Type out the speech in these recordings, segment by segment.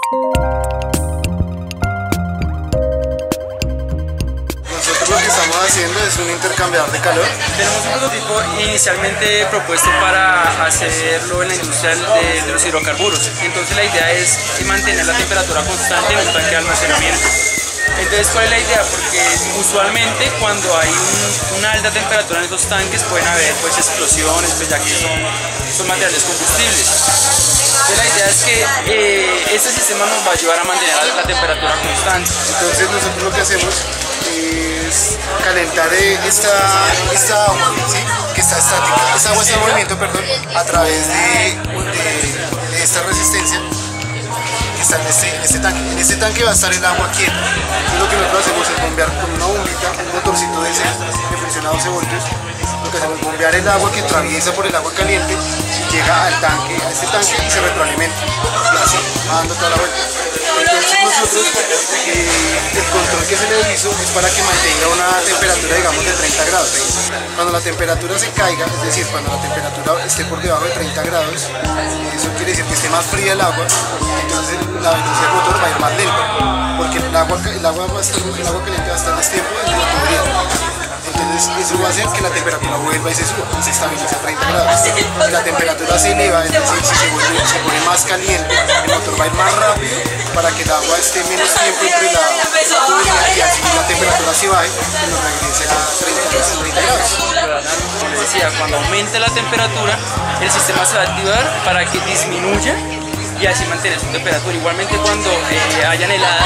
Lo que estamos haciendo es un intercambiador de calor. Tenemos un prototipo inicialmente propuesto para hacerlo en la industria de los hidrocarburos. Entonces la idea es mantener la temperatura constante en un tanque de almacenamiento. Entonces, ¿cuál es la idea? Porque usualmente cuando hay una alta temperatura en esos tanques pueden haber pues explosiones, pues, ya que son materiales combustibles. Entonces la idea es que este sistema nos va a ayudar a mantener la temperatura constante. Entonces nosotros lo que hacemos es calentar esta agua, ¿sí? Que está estática. Esta agua está en movimiento, perdón, a través de esta resistencia que está en este tanque. En este tanque va a estar el agua quieta. Entonces lo que nosotros hacemos es bombear con una bombita, un motorcito de ese que funciona a 12 voltios. Lo que hacemos es bombear el agua que atraviesa por el agua caliente y llega al tanque, a este tanque y se retroalimenta. Y así va dando toda la vuelta. Entonces nosotros el control que se le hizo es para que mantenga una temperatura, digamos, de 30 grados. Cuando la temperatura se caiga, es decir, cuando la temperatura esté por debajo de 30 grados, eso quiere decir que esté más fría el agua, entonces la velocidad del motor va a ir más lenta, porque el agua caliente va a estar más tiempo en el motor. Entonces eso va a hacer que la temperatura vuelva y se suba y se estabilice a 30 grados. Si la temperatura se eleva, es decir, si se pone más caliente, el motor va a ir más rápido para que el agua esté menos tiempo entre la tubería y así la temperatura se baje y nos regrese a 30 grados. Como les decía, cuando aumente la temperatura, el sistema se va a activar para que disminuya y así mantener su temperatura. Igualmente cuando hayan heladas,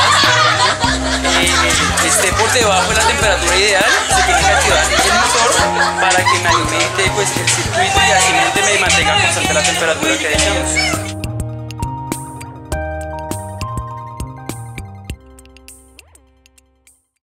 esté por debajo de la temperatura ideal, se tiene que activar el motor para que me alimente pues, el circuito y así me mantenga constante la temperatura que deseamos.